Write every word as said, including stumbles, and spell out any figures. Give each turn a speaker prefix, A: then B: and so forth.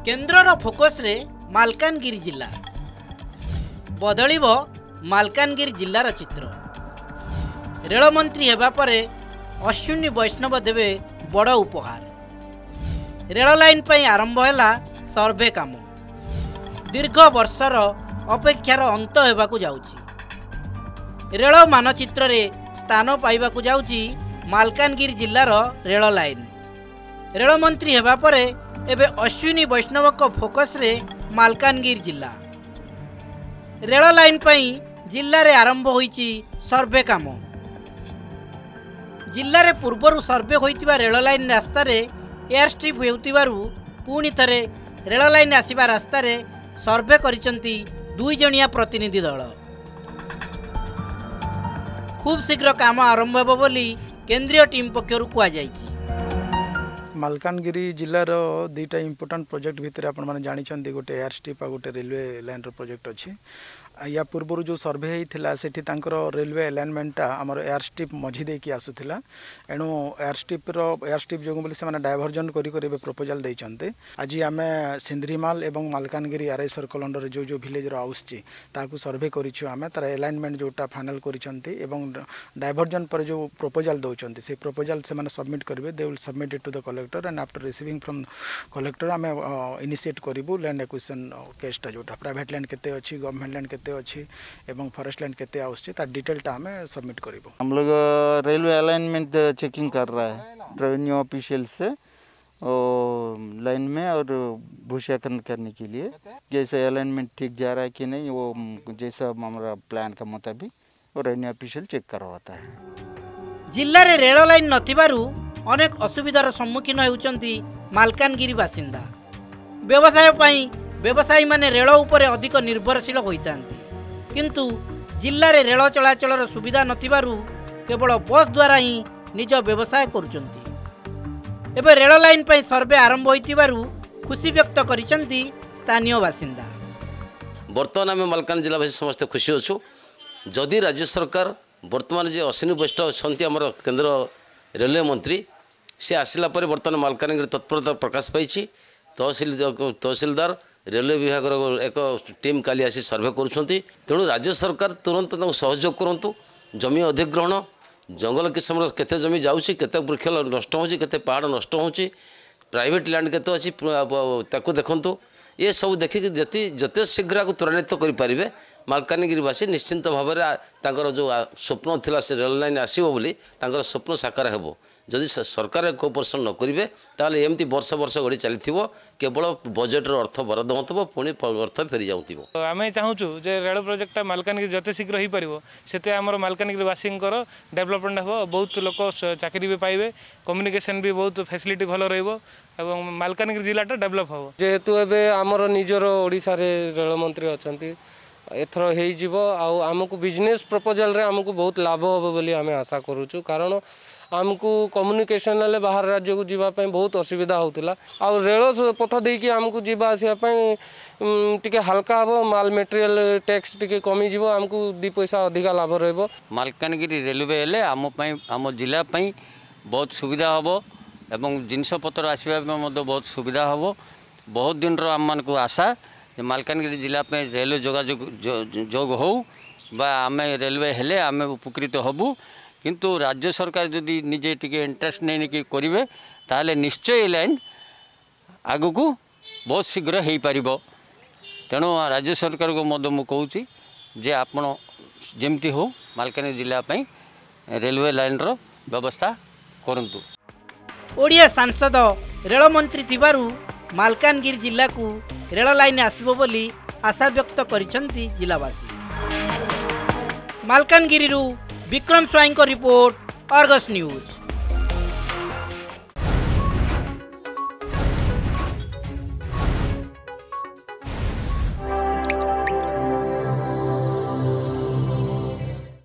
A: केन्द्रर focus रे मालकानगिरी जिला बदलिबो मालकानगिरी जिलार चित्र। रेल मंत्री हेबा परे अश्विनी वैष्णव देवे बड़ उपहार। रेल लाइन पई आरंभ हैला सर्वे काम। दीर्घ वर्षर अपेक्षार अंत हेबाकु जाउची। रेल मानचित्र रे स्थान पाइबाकु जाउची मालकानगिरी जिलार रेल लाइन। रेल मंत्री हेबा परे एबे अश्विनी वैष्णव को फोकस रे मालकानगिरी जिला। रेल लाइन पई जिल्ला रे आरंभ होईची सर्वे काम। जिल्ला रे पूर्वरु सर्वे होईतिबा रेल लाइन रास्ता रे एयर स्ट्रिप हेउतिबारु पुणी थरे रेल लाइन आसीबा रास्ता रे सर्वे करिसंती दुई जणिया प्रतिनिधि दल। खूब शीघ्र काम आरंभ हेबो बोली केंद्रीय टीम पक्षरु कुआ जाईची।
B: मालकानगिरी जिलार दुईटा इम्पोर्टाट प्रोजेक्ट भितर आपण माने जानिछंती गोटे एयर स्ट्रिप आ गोटे रेलवे लाइन रो प्रोजेक्ट अछि। या पूर्व जो सर्वे होता से रेलवे अलाइनमेंटा आमर एयर स्ट्रिप मझी देकी आसूला। एणु एयर स्ट्रिप रो एयर स्ट्रिप जो बोली से डायभर्जन करी प्रपोजल देते। आज आम सिंधरीमाल एवं मालकानगिरी आरआई सर्कल अंडर जो जो विलेज आसूची ताकू सर्वे करिछु आमे तार अलाइनमेंट जोटा फाइनल करिसंती एवं डायभर्जन पर जो प्रपोजल दउचंती से प्रपोजल से माने सबमिट करिवे। They will submit it to the collector and after receiving from collector आमे इनिशिएट करिवु लैंड एक्विजिशन केसटा जोटा प्राइवेट लैंड केते अछि गवर्नमेंट लैंड केते अच्छी एवं फॉरेस्ट लैंड केते आउछि तार डिटेलटा हमें सबमिट करिवो।
C: हम लोग रेलवे अलाइनमेंट चेकिंग कर रहा है रेवेन्यू ऑफिशियल से और लाइन में और भूषाकरण करने के लिए जैसे अलाइनमेंट ठीक जा रहा है कि नहीं वो जैसा हमारा प्लान का मुताबिक वो रेवेन्यू ऑफिशियल चेक करवाता है।
A: जिल्ला रे रेल लाइन नथिबारु अनेक असुविधार सम्मुखीन हेउचंती मालकानगिरी बासिंदा। व्यवसाय पई व्यवसायी माने रेल उपरे अधिक निर्भरशील होइतांती, किंतु जिल्ला रे रेल चलाचलर सुविधा नथिबारु केवल बस द्वारा ही निज व्यवसाय करुचंती। एबे रेल लाइन पई सर्वे आरंभ होइतिबारु खुशी व्यक्त करिसंती स्थानीय बासिंदा।
D: वर्तमान आम मालकानगिरी जिलावासी समस्त खुशी अच्छु। जदि राज्य सरकार वर्तमान जे अश्विनी वैष्णव अच्छा आम केन्द्र रेलवे मंत्री से आसला पर वर्तमान मालकानगिरी तत्परता प्रकाश पाई। तहसिल तहसिलदार रेलवे विभाग एक टीम काली आसी सर्वे करुँच। तेणु राज्य सरकार तुरंत सहयोग करूँ। जमी अधिग्रहण जंगल किस्म केते जमी जाऊँगी केते वृक्ष नष्ट हो पहाड़ नष्ट हो प्राइवेट लैंड केते अच्छी ताकू देखु। ये सब देखिक जति जते शीघ्र को त्वरान्वित करें मालकानगिरीवासी निश्चिंत भाव में जो स्वप्न थिला से रेल लाइन आसो बोली स्वप्न साकार हेबो। जदि सरकार कोऑपरेशन न करेंगे ताल एमती वर्ष वर्ष गड़ी चली केवल बजेट्र अर्थ बराद हो पुणी अर्थ फेरी जाऊँ।
E: आम चाहूँ जे रेल प्रोजेक्ट मालकानगिरी जते शीघ्र हो पार से आम मालकानगिरीवासी डेवलपमेंट हे। बहुत लोक चाकरी भी पाइबे, कम्युनिकेशन भी बहुत फैसिलिटी भल रहा मालकानगिरी जिलाटा डेवलप हे।
F: जेहेतु एबे आमर निजर ओडिशा रे रेल मंत्री अच्छा एथर हो आमको बिजनेस प्रपोजल रे आमको बहुत लाभ हो बोली आम आशा करूँ। कारण आमको कम्युनिकेशन बाहर राज्य को जीवाई बहुत असुविधा होता आ रेल पथ देकी आमको जीवा आसापी टी हल्का हम माल मेटेरियल टैक्स टी कमीज आमको दी पैसा अधिका लाभ रहा।
G: मालकानगिरी रेलवे हेले आम आम जिलापाई बहुत सुविधा हम एवं जिनपतर आसवा बहुत सुविधा हम। बहुत दिन आम मान को आशा मालकानगिरी जिला रेलवे जोगाजोग जोग हो आम रेलवे हेले आम उपकृत हबू। किंतु राज्य सरकार जदि निजे टिके इंटरेस्ट नहीं कि करेंगे ताले निश्चय लाइन आग को बहुत शीघ्र हो पार। तेणु राज्य सरकार को मद मु कहूँ जे आपण जमती हो मालकानगिरी जिलापाई रेलवे लाइन रो व्यवस्था करंतु।
A: ओडिया सांसद रेल मंत्री थिबारु मालकानगिरी जिला को रेल लाइन आसीबो बोली आशा व्यक्त करिसंती जिलावासी। मालकानगिरी विक्रम स्वाई को रिपोर्ट, अर्गस न्यूज।